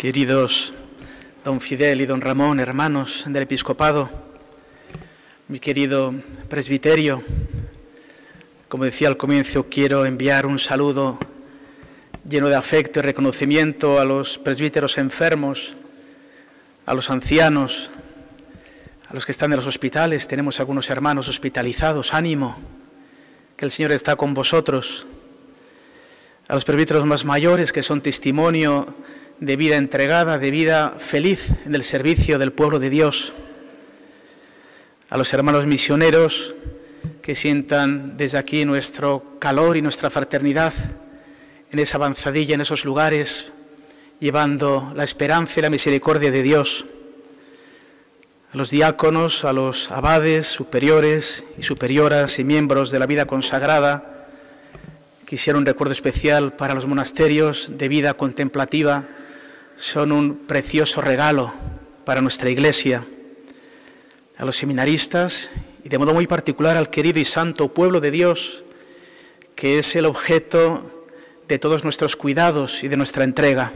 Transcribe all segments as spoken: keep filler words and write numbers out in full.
Queridos don Fidel y don Ramón, hermanos del episcopado, mi querido presbiterio, como decía al comienzo, quiero enviar un saludo lleno de afecto y reconocimiento a los presbíteros enfermos, a los ancianos, a los que están en los hospitales. Tenemos algunos hermanos hospitalizados, ánimo, que el Señor está con vosotros. A los presbíteros más mayores, que son testimonio de vida entregada, de vida feliz en el servicio del pueblo de Dios. A los hermanos misioneros, que sientan desde aquí nuestro calor y nuestra fraternidad en esa avanzadilla, en esos lugares, llevando la esperanza y la misericordia de Dios. A los diáconos, a los abades, superiores y superioras y miembros de la vida consagrada, quisiera un recuerdo especial para los monasterios de vida contemplativa. Son un precioso regalo para nuestra Iglesia. A los seminaristas y de modo muy particular al querido y santo pueblo de Dios, que es el objeto de todos nuestros cuidados y de nuestra entrega.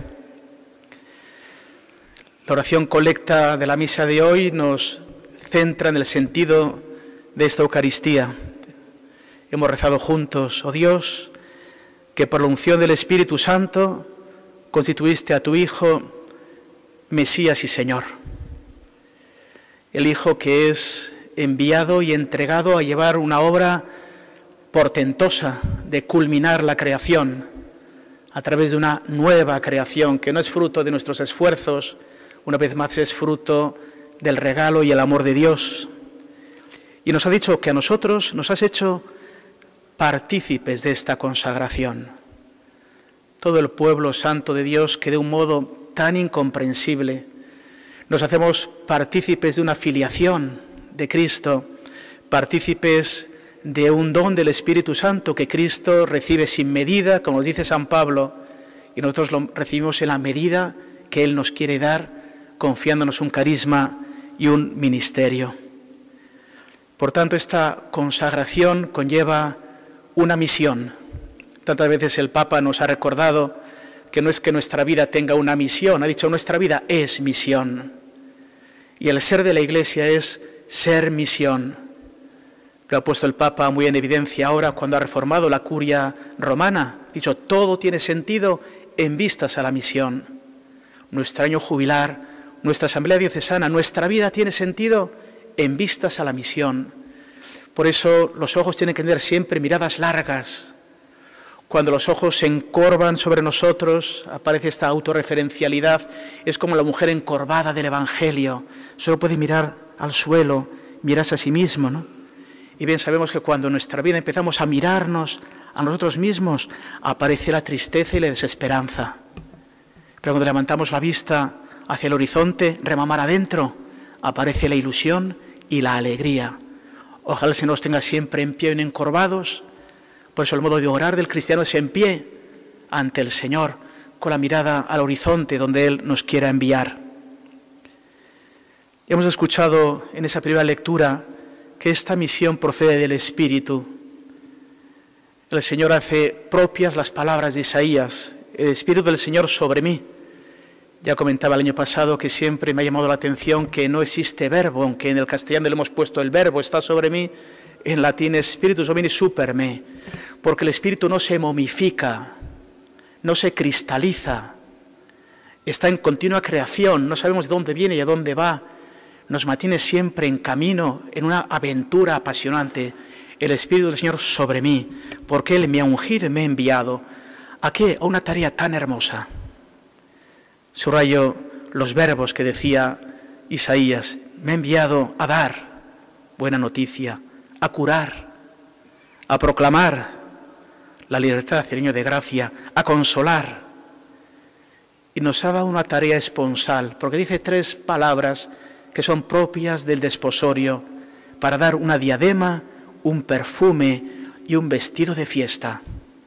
La oración colecta de la misa de hoy nos centra en el sentido de esta Eucaristía. Hemos rezado juntos: oh Dios, que por la unción del Espíritu Santo constituiste a tu Hijo Mesías y Señor. El Hijo que es enviado y entregado a llevar una obra portentosa de culminar la creación a través de una nueva creación que no es fruto de nuestros esfuerzos, una vez más es fruto del regalo y el amor de Dios. Y nos ha dicho que a nosotros nos has hecho partícipes de esta consagración. Todo el pueblo santo de Dios, que de un modo tan incomprensible nos hacemos partícipes de una filiación de Cristo, partícipes de un don del Espíritu Santo que Cristo recibe sin medida, como nos dice San Pablo, y nosotros lo recibimos en la medida que Él nos quiere dar, confiándonos un carisma y un ministerio. Por tanto, esta consagración conlleva una misión. Tantas veces el Papa nos ha recordado que no es que nuestra vida tenga una misión, ha dicho nuestra vida es misión. Y el ser de la Iglesia es ser misión. Lo ha puesto el Papa muy en evidencia ahora cuando ha reformado la curia romana. Ha dicho, todo tiene sentido en vistas a la misión. Nuestro año jubilar, nuestra asamblea diocesana, nuestra vida tiene sentido en vistas a la misión. Por eso los ojos tienen que tener siempre miradas largas. Cuando los ojos se encorvan sobre nosotros, aparece esta autorreferencialidad. Es como la mujer encorvada del Evangelio. Solo puede mirar al suelo, mirarse a sí mismo, ¿no? Y bien sabemos que cuando en nuestra vida empezamos a mirarnos a nosotros mismos, aparece la tristeza y la desesperanza. Pero cuando levantamos la vista hacia el horizonte, remamar adentro, aparece la ilusión y la alegría. Ojalá se nos tenga siempre en pie y no encorvados. Por eso el modo de orar del cristiano es en pie ante el Señor, con la mirada al horizonte donde Él nos quiera enviar. Hemos escuchado en esa primera lectura que esta misión procede del Espíritu. El Señor hace propias las palabras de Isaías: el Espíritu del Señor sobre mí. Ya comentaba el año pasado que siempre me ha llamado la atención que no existe verbo, aunque en el castellano le hemos puesto el verbo, está sobre mí. En latín es spiritus homini super me, porque el Espíritu no se momifica, no se cristaliza, está en continua creación, no sabemos de dónde viene y a dónde va, nos mantiene siempre en camino, en una aventura apasionante. El Espíritu del Señor sobre mí, porque Él me ha ungido y me ha enviado. ¿A qué? A una tarea tan hermosa. Subrayo los verbos que decía Isaías: me ha enviado a dar buena noticia, a curar, a proclamar la libertad y el año de gracia, a consolar. Y nos ha dado una tarea esponsal, porque dice tres palabras que son propias del desposorio, para dar una diadema, un perfume y un vestido de fiesta.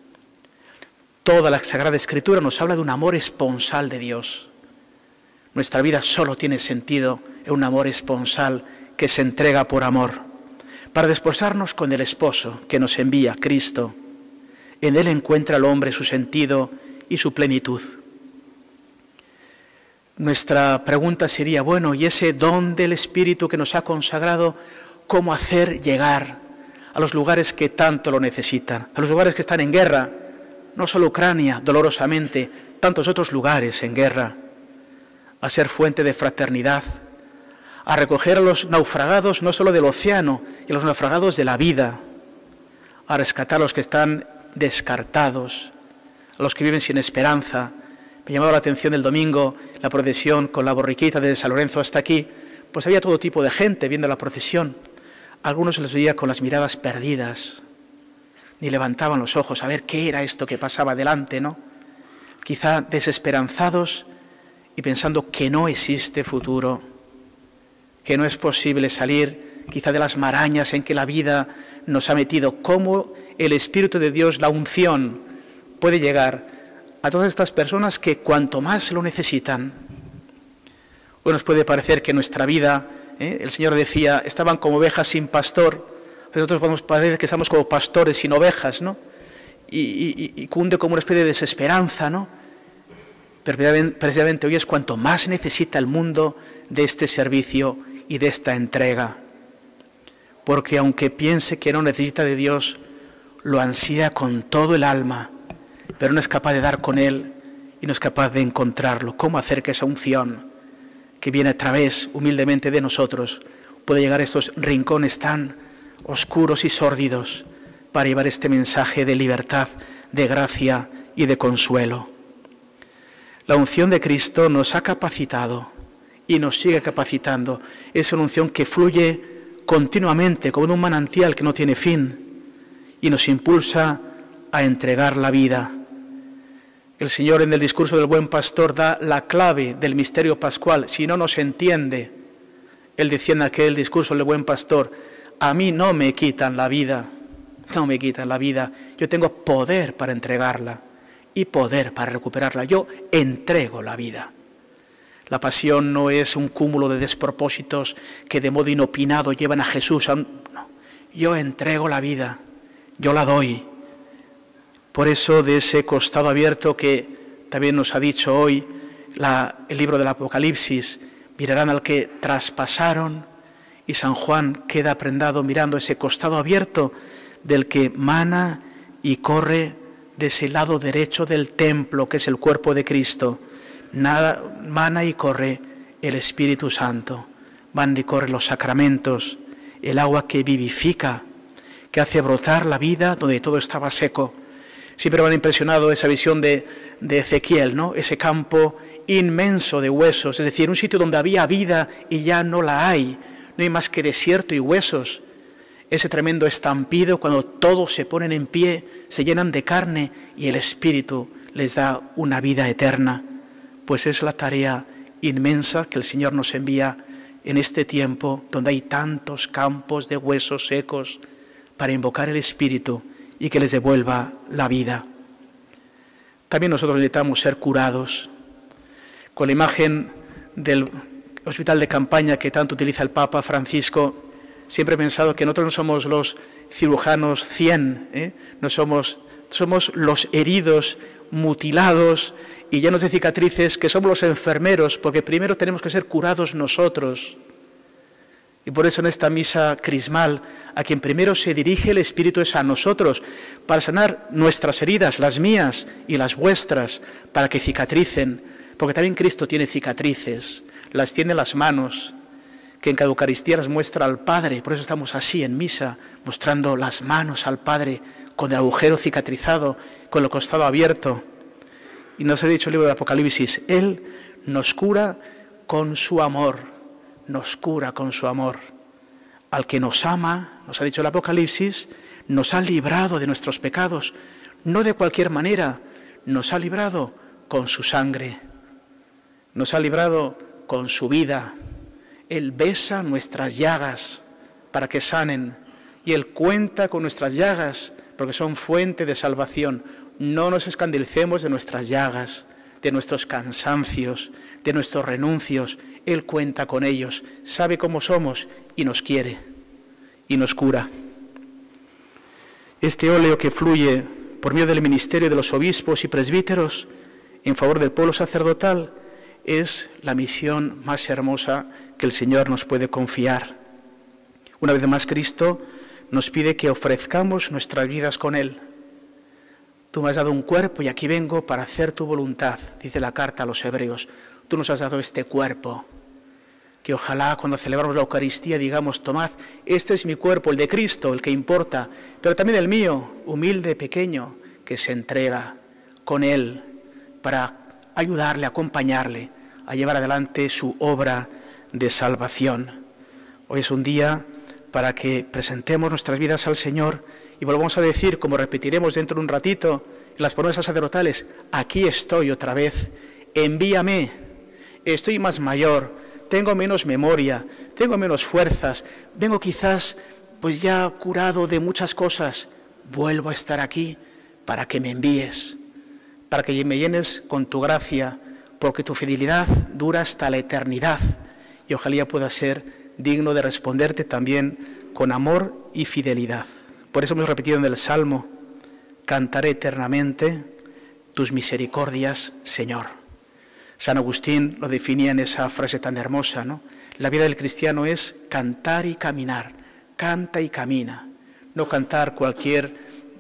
Toda la Sagrada Escritura nos habla de un amor esponsal de Dios. Nuestra vida solo tiene sentido en un amor esponsal que se entrega por amor, para desposarnos con el esposo que nos envía, Cristo. En Él encuentra el hombre su sentido y su plenitud. nuestra pregunta sería, bueno, ¿y ese don del Espíritu que nos ha consagrado, cómo hacer llegar a los lugares que tanto lo necesitan, a los lugares que están en guerra, no solo Ucrania, dolorosamente, tantos otros lugares en guerra, a ser fuente de fraternidad, a recoger a los naufragados no solo del océano, y a los naufragados de la vida, a rescatar a los que están descartados, a los que viven sin esperanza. Me llamaba la atención el domingo la procesión con la borriquita desde San Lorenzo hasta aquí, pues había todo tipo de gente viendo la procesión. Algunos se les veía con las miradas perdidas, ni levantaban los ojos a ver qué era esto que pasaba delante, ¿no? Quizá desesperanzados y pensando que no existe futuro, que no es posible salir quizá de las marañas en que la vida nos ha metido. Cómo el Espíritu de Dios, la unción, puede llegar a todas estas personas que cuanto más lo necesitan. Hoy nos puede parecer que nuestra vida, ¿eh? el Señor decía, estaban como ovejas sin pastor. Nosotros podemos parecer que estamos como pastores sin ovejas, ¿no? Y, y, y cunde como una especie de desesperanza, ¿no? Pero precisamente hoy es cuanto más necesita el mundo de este servicio y de esta entrega. Porque aunque piense que no necesita de Dios, lo ansía con todo el alma, pero no es capaz de dar con Él y no es capaz de encontrarlo. ¿Cómo hacer que esa unción que viene a través humildemente de nosotros pueda llegar a estos rincones tan oscuros y sórdidos para llevar este mensaje de libertad, de gracia y de consuelo? La unción de Cristo nos ha capacitado y nos sigue capacitando. Es una unción que fluye continuamente como en un manantial que no tiene fin y nos impulsa a entregar la vida. El Señor en el discurso del Buen Pastor da la clave del misterio pascual. Si no nos entiende, Él decía en aquel discurso del Buen Pastor, a mí no me quitan la vida, no me quitan la vida, yo tengo poder para entregarla y poder para recuperarla, yo entrego la vida. La pasión no es un cúmulo de despropósitos que de modo inopinado llevan a Jesús a un... No, yo entrego la vida, yo la doy. Por eso de ese costado abierto que también nos ha dicho hoy la, el libro del Apocalipsis, mirarán al que traspasaron, y San Juan queda prendado mirando ese costado abierto del que mana y corre de ese lado derecho del templo, que es el cuerpo de Cristo. Nada, mana y corre el Espíritu Santo, van y corren los sacramentos, el agua que vivifica, que hace brotar la vida donde todo estaba seco. Siempre me ha impresionado esa visión de, de Ezequiel, ¿no? Ese campo inmenso de huesos, es decir, un sitio donde había vida y ya no la hay, no hay más que desierto y huesos. Ese tremendo estampido cuando todos se ponen en pie, se llenan de carne y el Espíritu les da una vida eterna. Pues es la tarea inmensa que el Señor nos envía en este tiempo donde hay tantos campos de huesos secos para invocar el Espíritu y que les devuelva la vida. También nosotros necesitamos ser curados. Con la imagen del hospital de campaña que tanto utiliza el Papa Francisco, siempre he pensado que nosotros no somos los cirujanos cien, ¿eh? no somos, somos los heridos, mutilados y llenos de cicatrices, que somos los enfermeros, porque primero tenemos que ser curados nosotros. Y por eso en esta misa crismal, a quien primero se dirige el Espíritu es a nosotros, para sanar nuestras heridas, las mías y las vuestras, para que cicatricen, porque también Cristo tiene cicatrices, las tiene en las manos, que en cada Eucaristía las muestra al Padre. Por eso estamos así en misa, mostrando las manos al Padre, con el agujero cicatrizado, con el costado abierto. Y nos ha dicho el libro del Apocalipsis, Él nos cura con su amor, nos cura con su amor. Al que nos ama, nos ha dicho el Apocalipsis, nos ha librado de nuestros pecados, no de cualquier manera, nos ha librado con su sangre, nos ha librado con su vida. Él besa nuestras llagas para que sanen y Él cuenta con nuestras llagas porque son fuente de salvación. No nos escandalicemos de nuestras llagas, de nuestros cansancios, de nuestros renuncios. Él cuenta con ellos, sabe cómo somos y nos quiere y nos cura. Este óleo que fluye por medio del ministerio de los obispos y presbíteros en favor del pueblo sacerdotal es la misión más hermosa que el Señor nos puede confiar. Una vez más, Cristo nos pide que ofrezcamos nuestras vidas con Él. Tú me has dado un cuerpo y aquí vengo para hacer tu voluntad, dice la carta a los Hebreos. Tú nos has dado este cuerpo, que ojalá cuando celebramos la Eucaristía digamos, tomad, este es mi cuerpo, el de Cristo, el que importa, pero también el mío, humilde, pequeño, que se entrega con Él para ayudarle, acompañarle, a llevar adelante su obra de salvación. Hoy es un día para que presentemos nuestras vidas al Señor y volvamos a decir, como repetiremos dentro de un ratito, en las promesas sacerdotales, aquí estoy otra vez, envíame, estoy más mayor, tengo menos memoria, tengo menos fuerzas, vengo quizás pues ya curado de muchas cosas, vuelvo a estar aquí para que me envíes, para que me llenes con tu gracia, porque tu fidelidad dura hasta la eternidad y ojalá pueda ser digno de responderte también con amor y fidelidad. Por eso hemos repetido en el Salmo, cantaré eternamente tus misericordias, Señor. San Agustín lo definía en esa frase tan hermosa, ¿no? La vida del cristiano es cantar y caminar, canta y camina, no cantar cualquier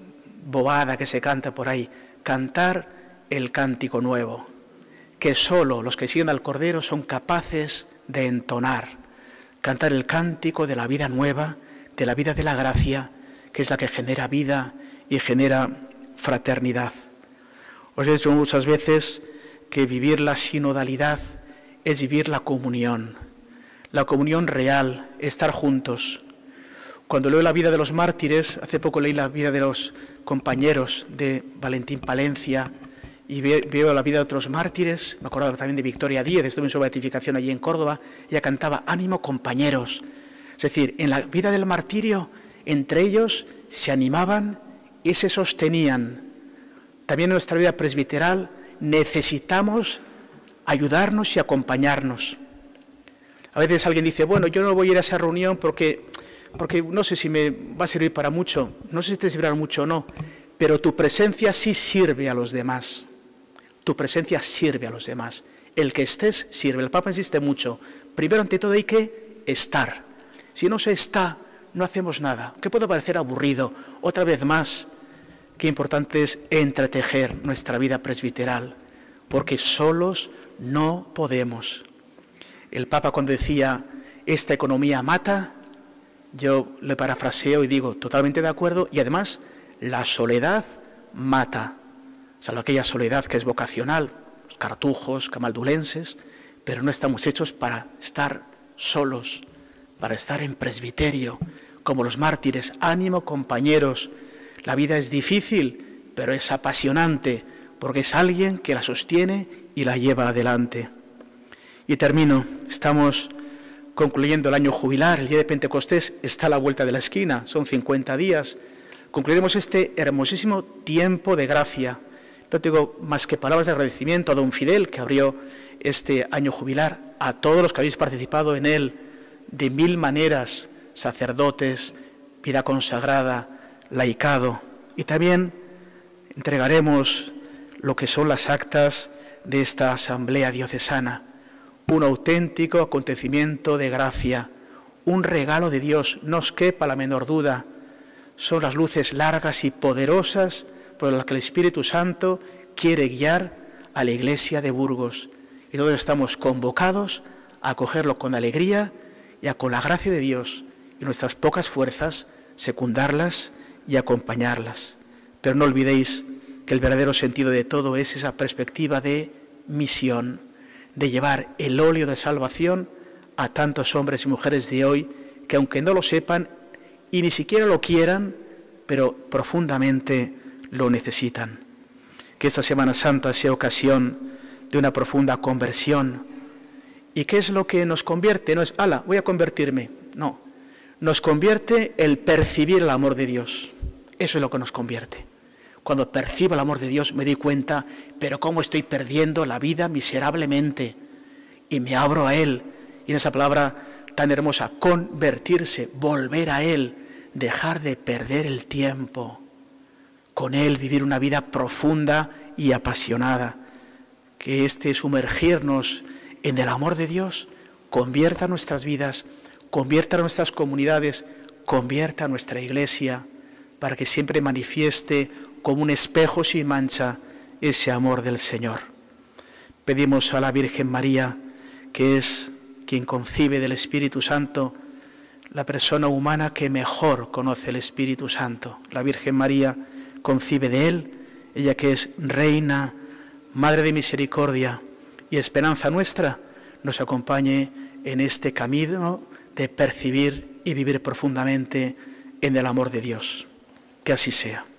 bobada que se canta por ahí, cantar el cántico nuevo, que solo los que siguen al Cordero son capaces de entonar, cantar el cántico de la vida nueva, de la vida de la gracia, que es la que genera vida y genera fraternidad. Os he dicho muchas veces que vivir la sinodalidad es vivir la comunión, la comunión real, estar juntos. Cuando leo la vida de los mártires, hace poco leí la vida de los compañeros de Valentín Palencia y veo la vida de otros mártires, me acordaba también de Victoria Díez, estuve en su beatificación allí en Córdoba, ella cantaba ánimo compañeros, es decir, en la vida del martirio, entre ellos se animaban y se sostenían. También en nuestra vida presbiteral necesitamos ayudarnos y acompañarnos. A veces alguien dice, bueno, yo no voy a ir a esa reunión porque, porque no sé si me va a servir para mucho, no sé si te servirá mucho o no, pero tu presencia sí sirve a los demás. Tu presencia sirve a los demás. El que estés sirve. El Papa insiste mucho. Primero, ante todo, hay que estar. Si no se está, no hacemos nada. Que puede parecer aburrido. Otra vez más, qué importante es entretejer nuestra vida presbiteral, porque solos no podemos. El Papa cuando decía, esta economía mata, yo le parafraseo y digo, totalmente de acuerdo, y además, la soledad mata. Salvo aquella soledad que es vocacional, los cartujos, camaldulenses, pero no estamos hechos para estar solos, para estar en presbiterio, como los mártires. Ánimo, compañeros, la vida es difícil, pero es apasionante, porque es alguien que la sostiene y la lleva adelante. Y termino, estamos concluyendo el año jubilar, el día de Pentecostés está a la vuelta de la esquina, son cincuenta días, concluiremos este hermosísimo tiempo de gracia. No tengo más que palabras de agradecimiento a don Fidel, que abrió este año jubilar, a todos los que habéis participado en él, de mil maneras, sacerdotes, vida consagrada, laicado, y también entregaremos lo que son las actas de esta asamblea diocesana, un auténtico acontecimiento de gracia, un regalo de Dios, no os quepa la menor duda, son las luces largas y poderosas por las que el Espíritu Santo quiere guiar a la Iglesia de Burgos. Y todos estamos convocados a acogerlo con alegría y a, con la gracia de Dios y nuestras pocas fuerzas, secundarlas y acompañarlas. Pero no olvidéis que el verdadero sentido de todo es esa perspectiva de misión, de llevar el óleo de salvación a tantos hombres y mujeres de hoy que, aunque no lo sepan y ni siquiera lo quieran, pero profundamente lo necesitan. Que esta Semana Santa sea ocasión de una profunda conversión. ¿Y qué es lo que nos convierte? No es, ala, voy a convertirme. No, nos convierte el percibir el amor de Dios. Eso es lo que nos convierte. Cuando percibo el amor de Dios me doy cuenta, pero cómo estoy perdiendo la vida miserablemente. Y me abro a Él. Y en esa palabra tan hermosa, convertirse, volver a Él, dejar de perder el tiempo. Con Él vivir una vida profunda y apasionada. que este sumergirnos en el amor de Dios convierta nuestras vidas, convierta nuestras comunidades, convierta nuestra iglesia, para que siempre manifieste como un espejo sin mancha ese amor del Señor. Pedimos a la Virgen María, que es quien concibe del Espíritu Santo, la persona humana que mejor conoce el Espíritu Santo. La Virgen María concibe de él, ella que es Reina, Madre de Misericordia y esperanza nuestra, nos acompañe en este camino de percibir y vivir profundamente en el amor de Dios. Que así sea.